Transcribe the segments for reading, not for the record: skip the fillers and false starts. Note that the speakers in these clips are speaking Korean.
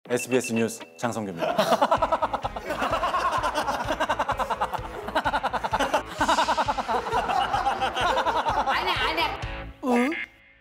SBS 뉴스 장성규입니다. 아니야. 응?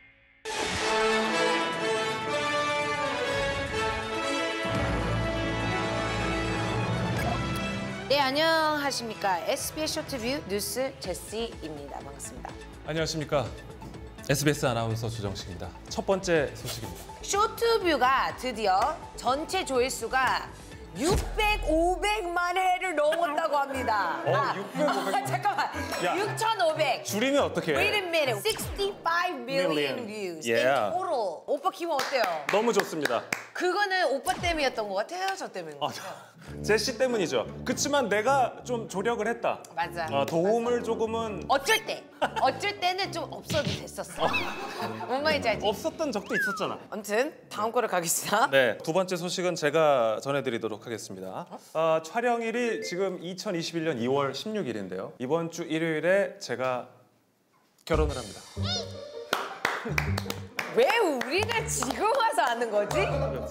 네, 안녕하십니까. SBS 쇼트뷰 뉴스 제시입니다. 반갑습니다. 안녕하십니까. SBS 아나운서 조정식입니다. 첫 번째 소식입니다. 쇼트뷰가 드디어 전체 조회수가 600, 500만 회를 넘었다고 합니다. 600, 500. 잠깐만. 야. 6,500. 줄이면 어떻게 Wait 해? a minute. 65 million views in Yeah. total. 오빠 기분 어때요? 너무 좋습니다. 그거는 오빠 때문이었던 것 같아요? 저 때문인 것 같아요? 제시 때문이죠. 그치만 내가 좀 조력을 했다. 맞아. 도움을 조금은 어쩔 때는 좀 없어도 됐었어. 뭔 말인지 알지? 없었던 적도 있었잖아. 아무튼 다음 거를 가겠습니다. 네, 두 번째 소식은 제가 전해드리도록 하겠습니다. 촬영일이 지금 2021년 2월 16일인데요. 이번 주 일요일에 제가 결혼을 합니다. 왜 우리가 지금 와서 하는 거지?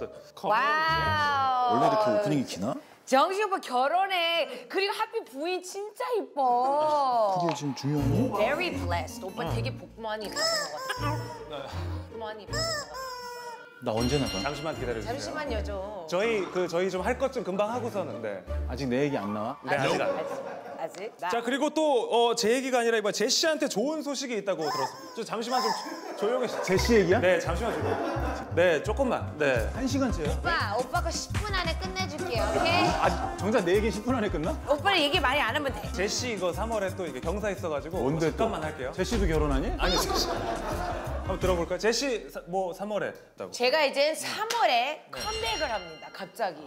와우. 원래 이렇게 오프닝이 기나? 정식 오빠 결혼해. 그리고 하필 부인 진짜 이뻐. 그게 지금 중요하니? Very blessed. 오빠 되게 복 많이 받은 것 같아. 복 많이 받은 것 같아. 나 언제 나가? 잠시만 기다려주세요. 잠시만요 좀. 저희 좀 할 것 좀 금방 하고서는. 네. 아직 내 얘기 안 나와? 네, 아직 안. 아직? 자, 그리고 또 제 얘기가 아니라 이번 제시한테 좋은 소식이 있다고 들었어요. 잠시만 좀 조용히. 제시 얘기야? 네, 잠시만 좀. 네, 조금만. 네. 1시간째야? 오빠 거 10분 안에 끝내줄게요. 오케이? 아, 정작 내 얘기 10분 안에 끝나? 오빠는 얘기 많이 안 하면 돼. 제시 이거 3월에 또 이게 경사 있어가지고 뭔데 또? 잠깐만 할게요. 제시도 결혼하니? 아니, 제시. 한번 들어볼까요? 제시 뭐 3월에 있다고. 제가 이제 3월에 컴백을 합니다. 갑자기.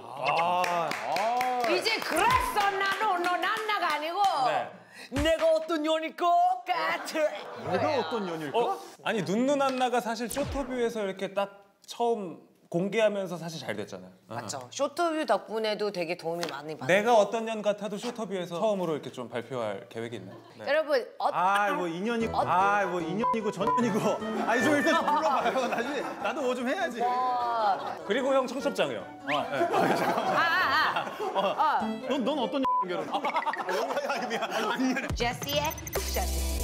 이제 그랬어 나도 너 난나가 아니고 내가 어떤 년일 것 같아. 내가 어떤 연일까? 아니 눈누난나가 사실 쇼터뷰에서 이렇게 딱 처음 공개하면서 사실 잘 됐잖아요. 맞죠. 쇼트뷰 덕분에도 되게 도움이 많이 받았어요. 내가 어떤 년 같아도 쇼터뷰에서 처음으로 이렇게 좀 발표할 계획이 있나요? 네. 여러분 뭐 인연이고 뭐 인연이고 전연이고 아니 좀 일단 좀 불러봐요. 나중에 나도 뭐 좀 해야지. 그리고 형 청첩장이요. 넌 어떤 결혼? 제시의 제시.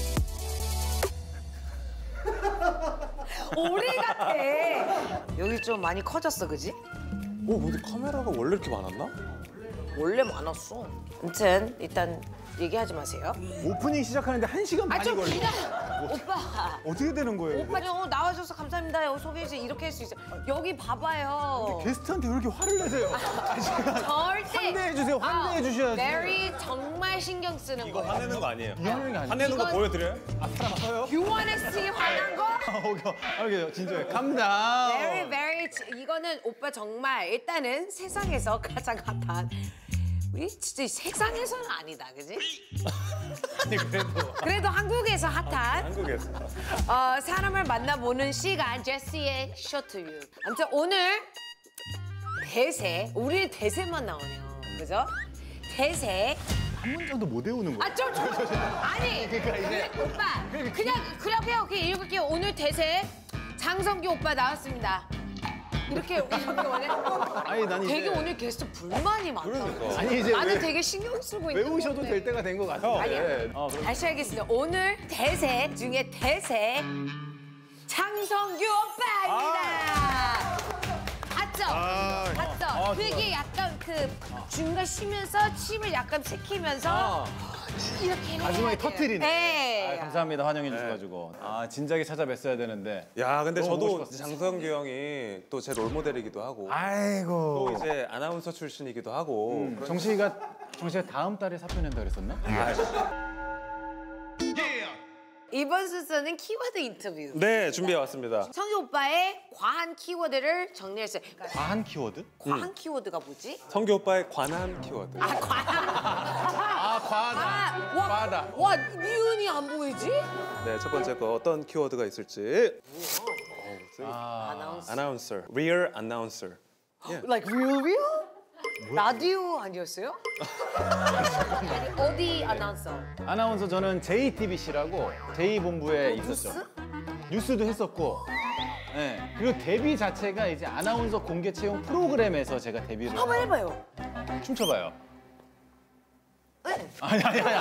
오리 같아. 여기 좀 많이 커졌어, 그지? 근데 카메라가 원래 이렇게 많았나? 원래 많았어. 아무튼 일단 얘기하지 마세요. 오프닝 시작하는데 1시간 반이 좀 걸려. 기다려. 오빠. 어떻게 되는 거예요? 오빠 나와줘서 감사합니다. 여기 소개해주세요. 이렇게 할 수 있어요. 여기 봐봐요. 게스트한테 왜 이렇게 화를 내세요? 절대. 환대해주세요. 환대해주셔야지. 메리 정말 신경 쓰는 이거 거예요. 화내는 거 아니에요? 화내는 게 아니야. 화내는 거 이건- 보여드려요? You wanna see 화난 거? 오케이, 진정해. 감당. Very 이거는 오빠 정말 일단은 세상에서 가장 핫한 우리 진짜 이 세상에서는 아니다, 그지? 아니 그래도 한국에서 핫한 한국에서. 사람을 만나보는 시간 제시의 쇼트뷰. 아무튼 오늘 대세, 우리 대세만 나오네요, 그죠? 대세. 한 문장도 못 외우는 거야. 아니 그러니까 이제- 오빠 그냥 해요. 그냥 읽을게요. 오늘 대세 장성규 오빠 나왔습니다. 이렇게 원해? 아니, 난 이제 되게 오늘 게스트 불만이 많다. 아니 이제 나는 되게 신경 쓰고 있는 외우셔도 건데. 될 때가 된 것 같아. 아니야. 그럼. 다시 하겠습니다. 오늘 대세 중에 대세 장성규 오빠입니다. 맞죠? 그게 약간 그 중간 쉬면서 침을 약간 새키면서 이렇게 해야 마지막에 돼요. 터트리네. 네. 감사합니다. 환영해 주셔가지고. 진작에 찾아뵀어야 되는데. 야, 근데 너무 보고 저도 싶었어. 장성규 형이 또 제 롤모델이기도 하고 아이고. 또 이제 아나운서 출신이기도 하고 정식이가 다음 달에 사표 낸다 그랬었나? 이번 순서는 키워드 인터뷰. 네, 준비해 왔습니다. 성규 오빠의 과한 키워드를 정리했어요. 그러니까 과한 키워드? 과한 키워드가 뭐지? 성규 오빠의 관한 키워드. 과한. 과하다. 과하다. 와, 미운이 안 보이지? 네, 첫 번째 거 어떤 키워드가 있을지. 아나운서. Announcer, rear announcer. Like real? 라디오 아니었어요? 아니, 어디 아나운서? 아나운서 저는 JTBC라고 제2본부에 있었죠. 뉴스도 했었고 네. 그리고 데뷔 자체가 이제 아나운서 공개 채용 프로그램에서 제가 데뷔를. 한번 해봐요. 춤춰봐요. 네. 아니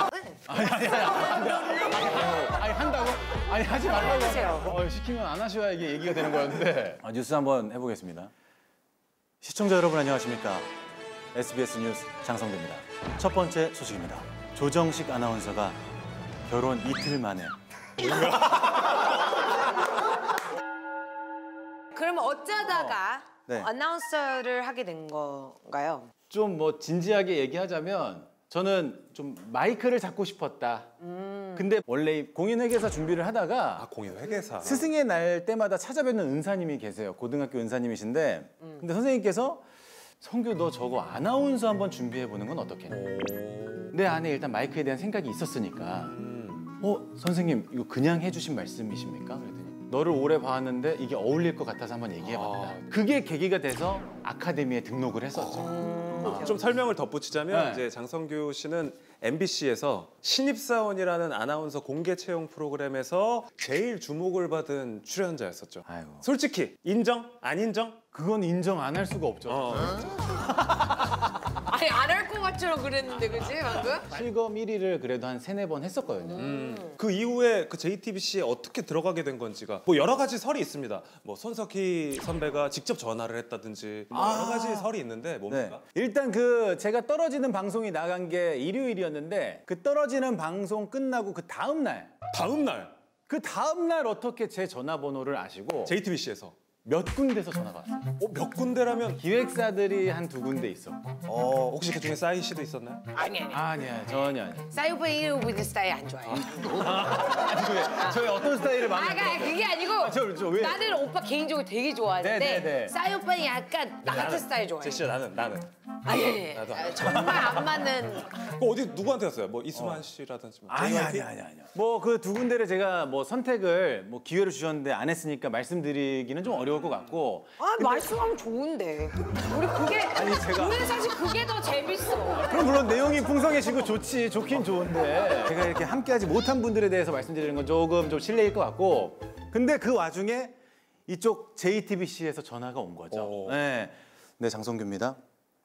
한다고? 아니 하지 말라고. 하세요. 시키면 안 하셔야 이게 얘기가 되는 거였는데. 뉴스 한번 해보겠습니다. 시청자 여러분 안녕하십니까? SBS 뉴스 장성규입니다. 첫 번째 소식입니다. 조정식 아나운서가 결혼 이틀 만에. 그러면 어쩌다가 네. 아나운서를 하게 된 건가요? 좀 뭐 진지하게 얘기하자면 저는 좀 마이크를 잡고 싶었다. 근데 원래 공인회계사 준비를 하다가 공인 회계사. 스승의 날 때마다 찾아뵙는 은사님이 계세요. 고등학교 은사님이신데 근데 선생님께서 성규 너 저거 아나운서 한번 준비해보는 건 어떻겠냐. 내 안에 일단 마이크에 대한 생각이 있었으니까 선생님 이거 그냥 해주신 말씀이십니까? 그랬더니 너를 오래 봐왔는데 이게 어울릴 것 같아서 한번 얘기해봤다. 그게 계기가 돼서 아카데미에 등록을 했었죠. 좀 설명을 덧붙이자면 네. 이제 장성규 씨는 MBC에서 신입사원이라는 아나운서 공개 채용 프로그램에서 제일 주목을 받은 출연자였었죠. 아이고. 솔직히 인정? 안 인정? 그건 인정 안 할 수가 없죠. 아니 안 할 것 같처럼 그랬는데 그치 방금? 실검 1위를 그래도 한 3-4번 했었거든요. 그 이후에 그 JTBC에 어떻게 들어가게 된 건지가 뭐 여러 가지 설이 있습니다. 뭐 손석희 선배가 직접 전화를 했다든지 뭐 여러 가지 설이 있는데 뭡니까? 일단 그 제가 떨어지는 방송이 나간 게 일요일이었는데 그 떨어지는 방송 끝나고 그 다음 날 어떻게 제 전화번호를 아시고 JTBC에서 몇 군데서 전화가 왔어요. 몇 군데라면 기획사들이 한 2군데 있어. 혹시 그 중에 싸이 씨도 있었나요? 아니. 아니야 전혀 아니야. 사이버 이오비드 스타일 안 좋아해. 저희 어떤 스타일을 많이 그게 아니고 저 왜? 나는 오빠 개인적으로 되게 좋아하는데 네네네. 싸이 오빠는 약간 나 같은 스타일 좋아해. 제시야 나는. 아니 나도 안 정말 안 맞는. 어디 누구한테 갔어요? 뭐 이수만 씨라든지 뭐 아니야. 뭐 그 2군데를 제가 뭐 선택을 뭐 기회를 주셨는데 안 했으니까 말씀드리기는 좀 어려울 것 같고. 말씀하면 좋은데. 우리 그게 우리는 사실 그게 더 재밌어. 그럼 물론 내용이 풍성해지고 좋긴 좋은데 제가 이렇게 함께하지 못한 분들에 대해서 말씀드리는 건 조금 좀 실례일 것 같고 근데 그 와중에 이쪽 JTBC에서 전화가 온 거죠. 네, 장성규입니다.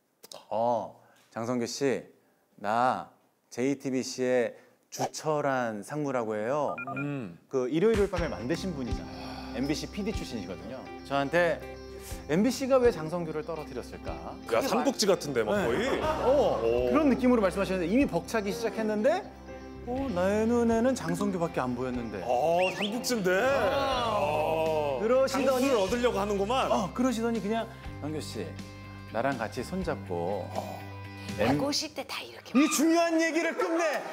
장성규 씨, 나 JTBC의 주철한 상무라고 해요. 그 일요일 밤에 만드신 분이잖아요. MBC PD 출신이거든요. 저한테 MBC가 왜 장성규를 떨어뜨렸을까? 야 삼국지 같은데 막 거의. 그런 느낌으로 말씀하시는데 이미 벅차기 시작했는데 나의 눈에는 장성규밖에 안 보였는데. 삼국지인데. 그러시더니 장수를 얻으려고 하는구만. 그러시더니 그냥 성규 씨 나랑 같이 손잡고. 꼬실 때 다 이렇게. 이 중요한 얘기를 끝내.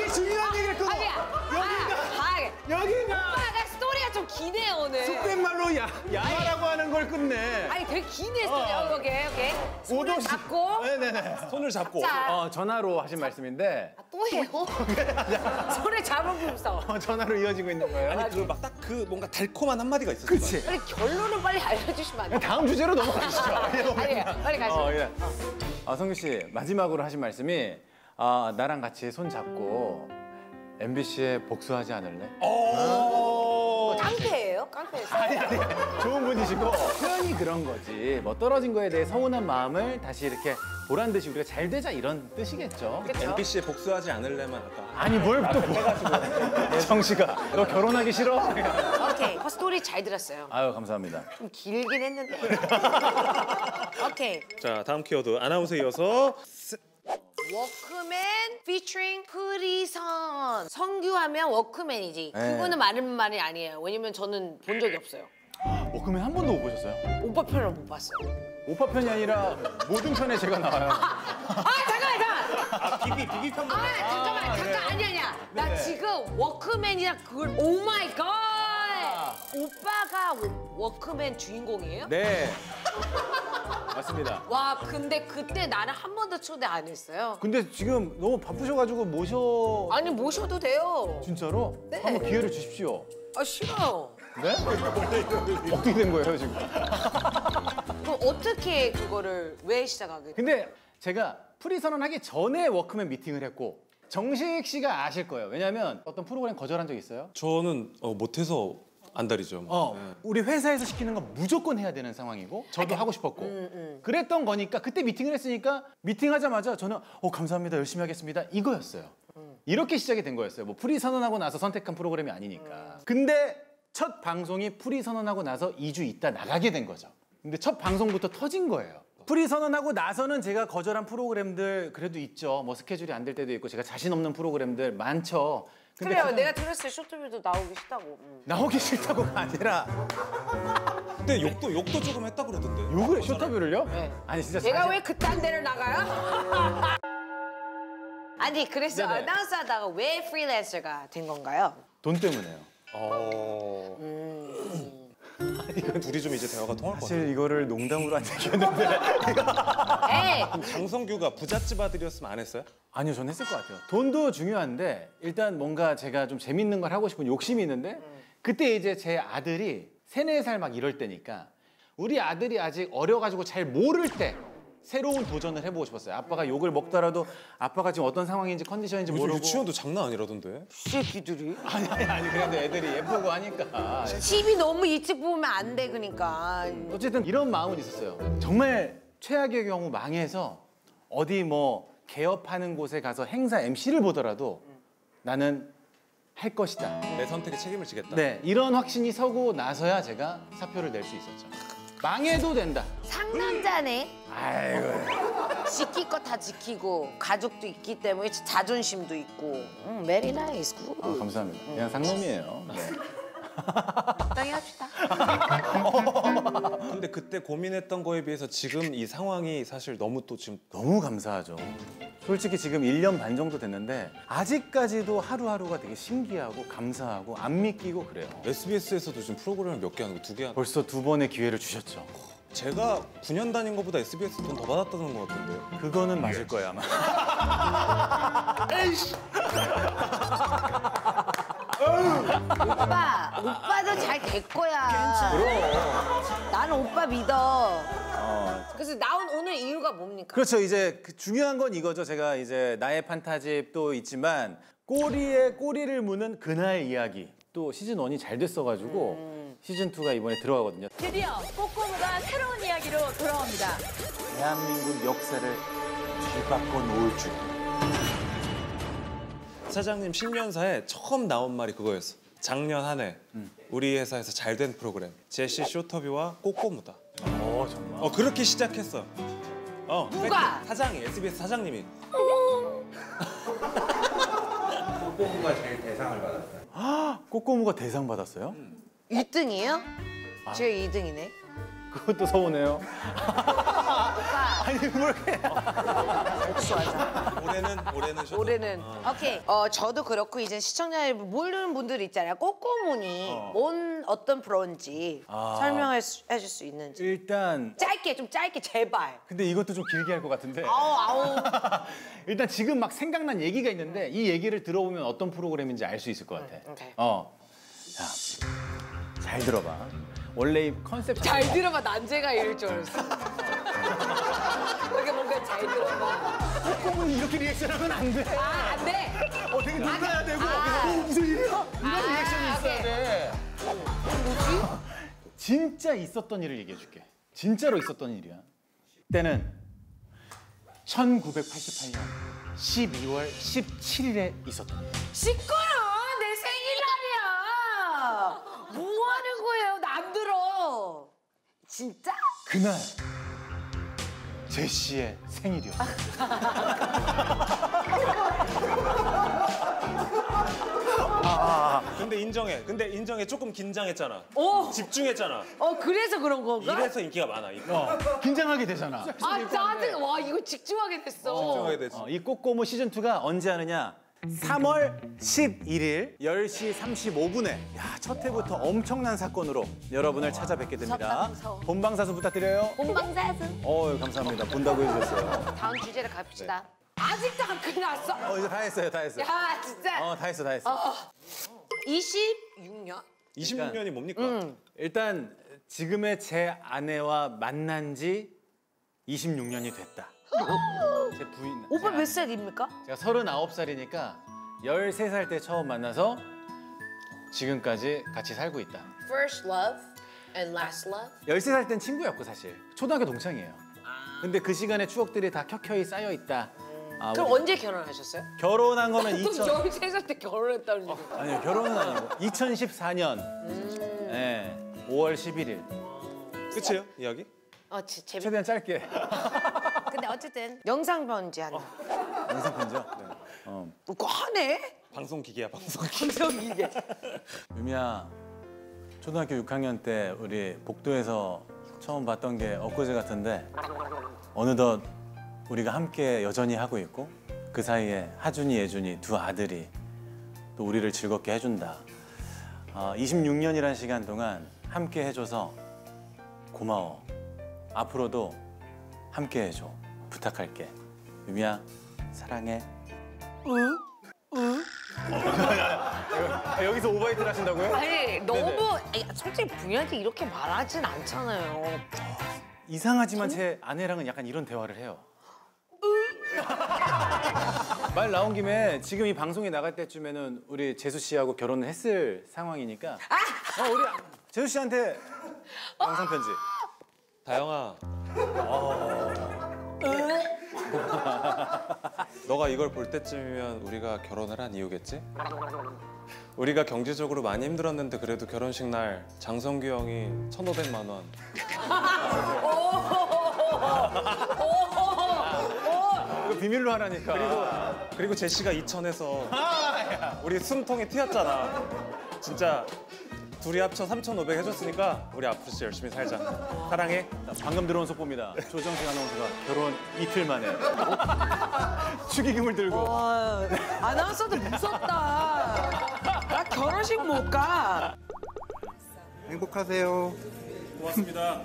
여기가. 오빠가 스토리가 좀 기네 오늘. 속된 말로 야라고 하는 걸 끝내. 아니 되게 기네 스토리. 오케이. 손을 오도시. 잡고. 네네네. 손을 잡고. 자. 전화로 하신 말씀인데 또 해요? 손을 잡아보면서. 전화로 이어지고 있는 거예요. 아니 그 막 딱 그 뭔가 달콤한 한마디가 있었어요. 그치. 빨리 결론은 빨리 알려주시면 안 돼요? 다음 주제로 넘어가시죠. 아니, 빨리 가시죠. 예. 성규 씨 마지막으로 하신 말씀이 나랑 같이 손 잡고 MBC에 복수하지 않을래? 깡패예요? 깡패였어요? 아니 좋은 분이시고 표현이 그런 거지. 뭐 떨어진 거에 대해 서운한 마음을 다시 이렇게 보란 듯이 우리가 잘 되자 이런 뜻이겠죠. 그쵸? MBC에 복수하지 않을래만 아까. 아니 뭘 또 해가지고 정씨가 너 결혼하기 싫어? 오케이. 스토리 잘 들었어요. 아유 감사합니다. 좀 길긴 했는데. 오케이. 자 다음 키워드 아나운서 이어서 워크맨 featuring 프리선. 성규하면 워크맨이지. 네. 그거는 많은 말이 아니에요. 왜냐면 저는 본 적이 없어요. 그러면 한 번도 못 보셨어요? 오빠 편을 못 봤어요. 오빠 편이 아니라 모든 편에 제가 나와요. 잠깐만. 비비 편. 잠깐. 아니야. 나 네네. 지금 워크맨이랑 그걸 오 마이 갓. 오빠가 워크맨 주인공이에요? 네. 맞습니다. 와, 근데 그때 나를 한 번도 초대 안 했어요. 근데 지금 너무 바쁘셔가지고 모셔. 아니 모셔도 돼요. 진짜로? 네. 한번 기회를 주십시오. 아 싫어요. 네? 어떻게 된 거예요 지금? 그럼 어떻게 그거를 왜 시작하게 돼요? 근데 제가 프리선언하기 전에 워크맨 미팅을 했고 정식 씨가 아실 거예요. 왜냐면 어떤 프로그램 거절한 적 있어요? 저는 못해서 안달이죠. 우리 회사에서 시키는 거 무조건 해야 되는 상황이고 저도 하고 싶었고 그랬던 거니까 그때 미팅을 했으니까 미팅하자마자 저는 감사합니다 열심히 하겠습니다 이거였어요. 이렇게 시작이 된 거였어요. 뭐 프리 선언하고 나서 선택한 프로그램이 아니니까. 근데 첫 방송이 프리 선언하고 나서 2주 있다 나가게 된 거죠. 근데 첫 방송부터 터진 거예요. 프리 선언하고 나서는 제가 거절한 프로그램들 그래도 있죠. 뭐 스케줄이 안 될 때도 있고 제가 자신 없는 프로그램들 많죠. 근데 그래요. 내가 들었을 때 쇼트비도 나오기 싫다고. 나오기 싫다고가 아니라 근데 욕도 조금 했다 그러던데. 욕을 쇼터뷰를요? 네. 아니 진짜 제가 사실- 왜 그딴 데를 나가요? 아니 그래서 네네. 아나운서 하다가 왜 프리랜서가 된 건가요? 돈 때문에요. 둘이 좀 이제 대화가 통할 것 같아요. 사실 이거를 농담으로 한 얘기였는데 에이 장성규가 부잣집 아들이었으면 안 했어요? 아니요, 전 했을 것 같아요. 돈도 중요한데 일단 뭔가 제가 좀 재밌는 걸 하고 싶은 욕심이 있는데 그때 이제 제 아들이 3, 4살 막 이럴 때니까 우리 아들이 아직 어려가지고 잘 모를 때 새로운 도전을 해보고 싶었어요. 아빠가 욕을 먹더라도 아빠가 지금 어떤 상황인지 컨디션인지 요즘 모르고 유치원도 장난 아니라던데. 새끼들이 아니 그래도 애들이 예쁘고 하니까 TV 너무 일찍 보면 안 돼 그러니까. 어쨌든 이런 마음은 있었어요. 정말 최악의 경우 망해서 어디 뭐 개업하는 곳에 가서 행사 MC를 보더라도 나는 할 것이다. 내 선택에 책임을 지겠다. 네, 이런 확신이 서고 나서야 제가 사표를 낼 수 있었죠. 망해도 된다. 상남자네. 아이고. 지킬 거 다 지키고 가족도 있기 때문에 자존심도 있고. Very nice. Good. 아, 감사합니다. 그냥 상놈이에요. 네. 적당히 합시다. 근데 그때 고민했던 거에 비해서 지금 이 상황이 사실 너무 또 지금 너무 감사하죠. 솔직히 지금 1년 반 정도 됐는데 아직까지도 하루하루가 되게 신기하고 감사하고 안 믿기고 그래요. SBS에서도 지금 프로그램을 몇 개 하는 거 2개 하는 거. 벌써 2번의 기회를 주셨죠. 제가 9년 다닌 것보다 SBS 돈 더 받았다는 것 같은데. 그거는 맞을 거예요 아마. 오빠도 잘 될 거야. 그럼. 나는 오빠 믿어. 그래서 나온 오늘 이유가 뭡니까? 그렇죠. 이제 중요한 건 이거죠. 제가 이제 나의 판타집도 있지만 꼬리에 꼬리를 무는 그날 이야기. 또 시즌 1이 잘 됐어가지고 시즌 2가 이번에 들어가거든요. 드디어 꼬꼬무가 새로운 이야기로 돌아옵니다. 대한민국 역사를 뒤바꿔 놓을 줄. 사장님 신년사에 처음 나온 말이 그거였어. 작년 한 해 우리 회사에서 잘 된 프로그램 제시 쇼터뷰와 꼬꼬무다. 정말. 그렇게 시작했어. 누가? 팩트. 사장이 SBS 사장님이. 꼬꼬무가 대상 받았어요? 1등이에요? 제가 2등이네. 그것도 서운해요. 오빠, 아니 뭘 이렇게. 복수하자. 올해는 쇼터. 올해는. 오케이. 저도 그렇고 이제 시청자 여러분 모르는 분들 있잖아요. 꼬꼬무니 뭔 어떤 프로인지 설명해 줄 수 있는지. 일단 짧게 좀 짧게 제발. 근데 이것도 좀 길게 할 것 같은데. 아우. 일단 지금 막 생각난 얘기가 있는데 이 얘기를 들어보면 어떤 프로그램인지 알 수 있을 것 같아. 오케이. 자, 잘 들어봐. 원래 이 컨셉 잘 들어봐. 난제가 이럴 줄 알았어. 그게 뭔가 잘 들어봐. 꼬꼬무는 이렇게 리액션하면 안 돼. 안 돼. 되게 놀라야 되고 무슨 일이야? 이런 리액션이 있어야 오케이. 돼. 뭐지? 진짜 있었던 일을 얘기해 줄게. 진짜로 있었던 일이야. 때는 1988년 12월 17일에 있었던 일. 시끄러. 내 생일날이야. 뭐 하는 거예요? 안 들어. 진짜? 그날 제시의 생일이었어. 근데 인정해. 조금 긴장했잖아. 오. 집중했잖아. 그래서 그런 건가? 이래서 인기가 많아. 긴장하게 되잖아. 아, 짜증. 와, 이거 집중하게 됐어. 집중하게 됐지. 이 꼬꼬무 시즌2가 언제 하느냐? 3월 11일 10시 35분에 첫 회부터 엄청난 사건으로 여러분을 찾아뵙게 됩니다. 무서워. 본방사수 부탁드려요. 본방사수. 감사합니다. 본다고 해주셨어요. 다음 주제를 갑시다. 아직도 안 끝났어. 이제 다 했어요. 다 했어요. 야, 진짜. 다 했어. 다 했어. 26년? 26년이 뭡니까? 일단 지금의 제 아내와 만난 지 26년이 됐다. 제 부인. 오빠 몇 살입니까? 제가 39살이니까 13살 때 처음 만나서 지금까지 같이 살고 있다. First love and last love. 13살 땐 친구였고 사실 초등학교 동창이에요. 근데 그 시간의 추억들이 다 켜켜이 쌓여 있다. 그럼 언제 결혼하셨어요? 결혼한 거는 2000 저 3살 때 결혼했다는 얘기. 아니요 결혼은 아니고 2014년 5월 11일. 끝이에요 이야기? 재밌. 최대한 짧게. 근데 어쨌든 영상 편지 하나. 영상 편지요? 뭐 하네? 방송 기계야 방송 기계. 감성 이게. 유미야, 초등학교 6학년 때 우리 복도에서 처음 봤던 게 엊그제 같은데 어느덧 우리가 함께 여전히 하고 있고 그 사이에 하준이, 예준이 두 아들이 또 우리를 즐겁게 해준다. 26년이라는 시간 동안 함께 해줘서 고마워. 앞으로도 함께 해줘. 부탁할게. 유미야, 사랑해. 여기서 오버히트를 하신다고요? 아니 너무 아니, 솔직히 부인한테 이렇게 말하진 않잖아요. 이상하지만 제 아내랑은 약간 이런 대화를 해요. 말 나온 김에 지금 이 방송에 나갈 때쯤에는 우리 재수 씨하고 결혼을 했을 상황이니까 우리 재수 씨한테 영상 편지. 다영아. 너가 이걸 볼 때쯤이면 우리가 결혼을 한 이유겠지? 우리가 경제적으로 많이 힘들었는데 그래도 결혼식 날 장성규 형이 1,500만 원. 이거 비밀로 하라니까. 그리고 제시가 2,000에서 우리 숨통이 튀었잖아. 진짜 둘이 합쳐 3,500 해줬으니까 우리 앞으로 진짜 열심히 살자. 사랑해. 방금 들어온 속보입니다. 조정식 아나운서가 결혼 이틀 만에 축의금을 들고. 와, 아나운서도 무섭다. 나 결혼식 못 가. 행복하세요. 고맙습니다.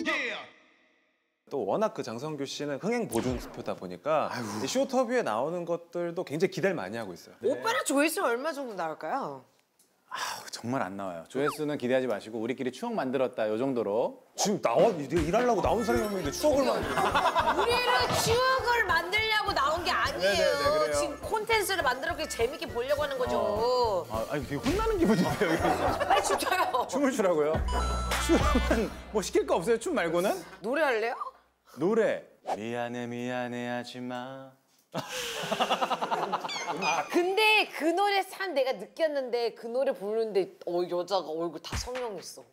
또 워낙 그 장성규 씨는 흥행 보증 수표다 보니까 이 쇼터뷰에 나오는 것들도 굉장히 기대를 많이 하고 있어요. 오빠랑 조회수 얼마 정도 나올까요? 정말 안 나와요. 조회수는 기대하지 마시고 우리끼리 추억 만들었다 요 정도로. 지금 일하려고 나온 사람이 없는데 추억을 우리는 추억을 만들려고 나온 게 아니에요. 네네네, 그래요. 지금 콘텐츠를 만들었기 재밌게 보려고 하는 거죠. 아니 되게 혼나는 기분인데요. 여기서. 빨리 춤춰요. 춤을 추라고요? 춤은 뭐 시킬 거 없어요? 춤 말고는? 노래할래요? 노래. 미안해 하지 마. 근데 그 노래 참 내가 느꼈는데 그 노래 부르는데 여자가 얼굴 다 성형했어.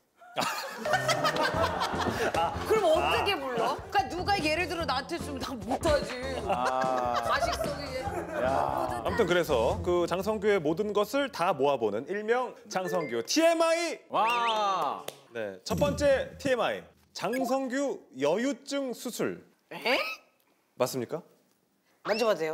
그럼 어떻게 불러? 그러니까 누가 예를 들어 나한테 주면 난 못하지. 가식 속에. 아무튼 그래서 그 장성규의 모든 것을 다 모아보는 일명 장성규 TMI. 와. 네, 첫 번째 TMI. 장성규 여유증 수술. 에? 맞습니까? 만져봐도 돼요?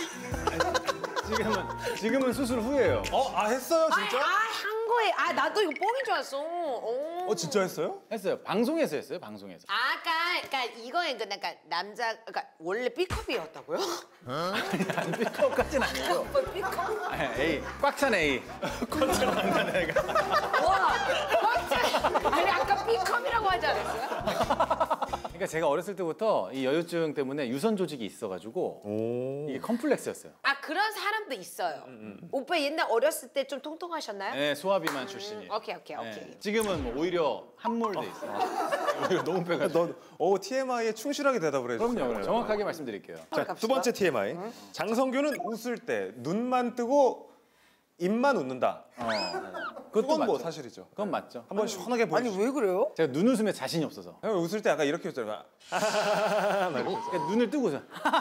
지금은 수술 후예요. 했어요 진짜? 한 거에. 나도 이거 뻥인 줄 알았어. 진짜 했어요? 했어요. 방송에서 했어요. 방송에서. 그러니까 이거에 그러니까 그러니까 원래 B컵이었다고요? B컵까지는 아니고. B컵? A. 꽉 찬 A. 콘트롤 안 가는 애가. 와, 꽉차. 아니 아까 B컵이라고 하지 않았어요? 그러니까 제가 어렸을 때부터 이 여유증 때문에 유선 조직이 있어가지고 이게 컴플렉스였어요. 그런 사람도 있어요. 오빠 옛날 어렸을 때 좀 통통하셨나요? 네, 소아비만 출신이에요. 오케이. 네. 지금은 뭐 오히려 함몰돼 있어요. 오히려 너무 빼가지고. TMI에 충실하게 대답을 해주세요. 그럼요. 정확하게 말씀드릴게요. 자, 두 번째 TMI. 장성규는 웃을 때 눈만 뜨고 입만 웃는다. 그건 뭐 맞죠. 사실이죠. 그건 맞죠. 한번 시원하게 보여주시죠. 왜 그래요? 제가 눈웃음에 자신이 없어서. 형 웃을 때 약간 이렇게 웃잖아요. 그러니까 눈을 뜨고서.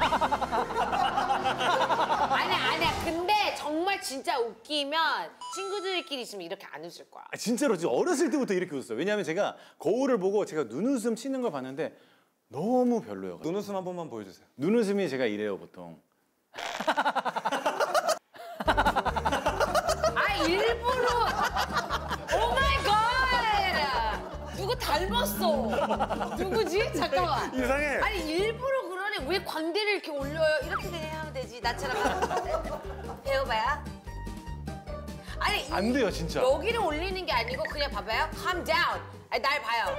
아니야. 근데 정말 진짜 웃기면 친구들끼리 있으면 이렇게 안 웃을 거야. 진짜로 지금 어렸을 때부터 이렇게 웃었어요. 왜냐하면 제가 거울을 보고 제가 눈웃음 치는 걸 봤는데 너무 별로여가지고. 눈웃음 한 번만 보여주세요. 눈웃음이 제가 이래요 보통. 일부러. 오 마이 갓. 누구 닮았어. 누구지? 잠깐만. 이상해. 아니 일부러 그러네. 왜 광대를 이렇게 올려요? 이렇게 그냥 하면 되지. 나처럼 배워봐요. 아니 안 돼요 진짜. 여기를 올리는 게 아니고 그냥 봐봐요. Calm down. 아니 날 봐요.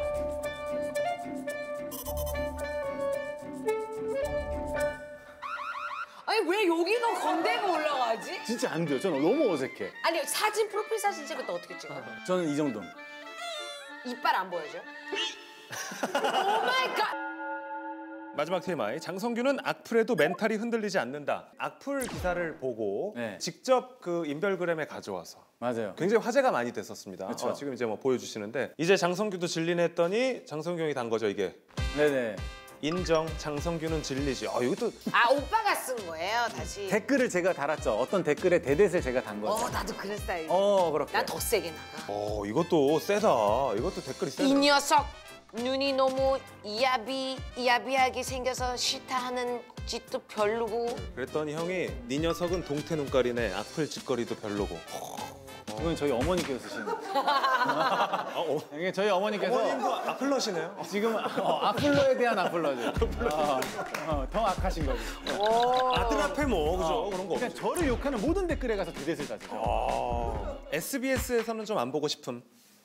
아니 왜 여기가 건대고 올라가지? 진짜 안 돼요. 저는 너무 어색해. 아니 사진 프로필 사진 찍을 때 어떻게 찍어요? 저는 이 정도. 이빨 안 보여줘? 오 마이 갓. 마지막 TMI. 장성규는 악플에도 멘탈이 흔들리지 않는다. 악플 기사를 보고 네. 직접 그 인별그램에 가져와서 맞아요. 굉장히 화제가 많이 됐었습니다. 그쵸. 지금 이제 뭐 보여주시는데 이제 장성규도 진리네 했더니 장성규 형이 단 거죠 이게. 네네. 인정. 장성규는 진리지. 이것도 아 오빠가 쓴 거예요 다시. 댓글을 제가 달았죠. 어떤 댓글에 대댓을 제가 단 거죠. 나도 그런 스타일. 그렇게. 난 더 세게 나가. 이것도 세다. 이것도 댓글이 세다. 이 녀석 눈이 너무 이야비하게 생겨서 싫다 하는 짓도 별로고. 그랬더니 형이 네 녀석은 동태 눈깔이네. 악플 짓거리도 별로고. 이건 저희 어머니께서 쓰시는 거예요. 이게 저희 어머니께서 어머님도 악플러시네요. 지금 악플러에 대한 악플러죠. 더 악하신 거죠. 아들 앞에 뭐 그죠? 그런 거 없죠. 그러니까 저를 욕하는 모든 댓글에 가서 대댓을 다시죠. SBS에서는 좀 안 보고 싶음.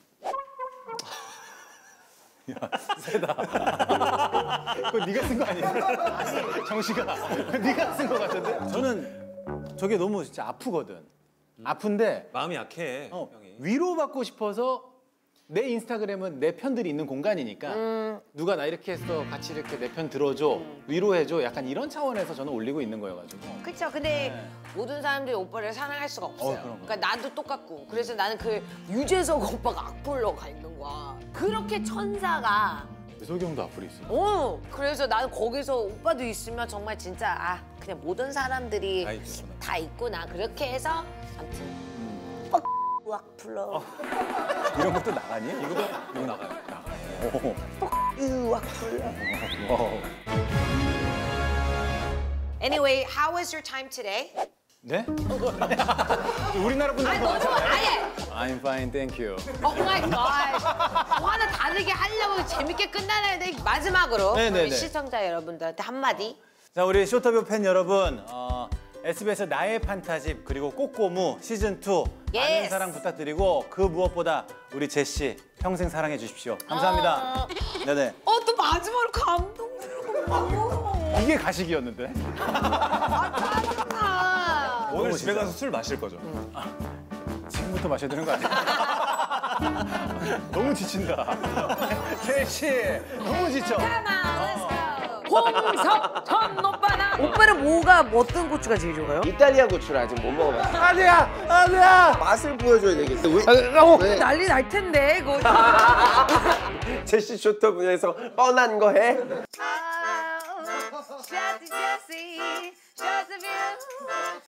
세다. 그거 네가 쓴 거 아니야? 정식아, 네가 쓴 거 같은데? 저는 저게 너무 진짜 아프거든. 아픈데 마음이 약해. 형이. 위로받고 싶어서 내 인스타그램은 내 편들이 있는 공간이니까 누가 나 이렇게 했어 같이 이렇게 내 편 들어줘 위로해줘 약간 이런 차원에서 저는 올리고 있는 거여가지고 그렇죠. 근데 모든 사람들이 오빠를 사랑할 수가 없어요. 그런 거. 그러니까 나도 똑같고. 그래서 나는 그 유재석 오빠가 악플러가 있는 거야. 그렇게 천사가. 배석이 형도 악플이 있어. 그래서 나는 거기서 오빠도 있으면 정말 진짜 그냥 모든 사람들이 다 있구나. 그렇게 해서 아무튼 악플러. 이런 것도 나가니? 이거 나가요. 악플러. Anyway, how was your time today? 네? 우리나라 분들 너무 아예. I'm fine, thank you. Oh my gosh. 뭐 하나 다르게 하려고 재밌게 끝나는데 마지막으로 네네네. 우리 시청자 여러분들한테 한마디. 자, 우리 쇼터뷰 팬 여러분, SBS 나의 판타집 그리고 꼬꼬무 시즌 2 많은 Yes. 사랑 부탁드리고 그 무엇보다 우리 제시 평생 사랑해 주십시오. 감사합니다. 네네. 또 마지막으로 감동 들고. 이게 가식이었는데. 오늘 너무 집에 진짜. 가서 술 마실 거죠. 지금부터 마셔야 되는 거 아니야? 너무 지친다. 제시 너무 지쳐. 홍석천 오빠는 뭐가 어떤 고추가 제일 좋아요? 이탈리아 고추를 아직 못 먹어봤어. 아니야. 맛을 보여줘야 되겠어. 왜? 난리 날 텐데 그거. 제시 쇼터 분야에서 뻔한 거 해? 샤티 제시 샤티 뷰